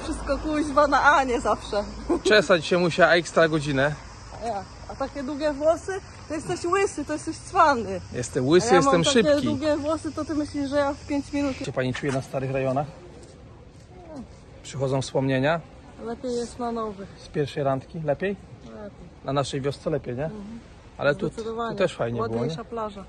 wszystko kuźwa na A, nie zawsze. Czesać się musiała ekstra godzinę. A takie długie włosy, to jesteś łysy, to jesteś cwany. Jestem łysy, A ja jestem mam takie szybki. długie włosy, to ty myślisz, że ja w 5 minut... Jak się pani czuje na starych rejonach? Przychodzą wspomnienia Lepiej jest na nowych. z pierwszej randki? Lepiej? Lepiej. Na naszej wiosce lepiej, nie? Ale tu też fajnie było, nie? Ładniejsza plaża.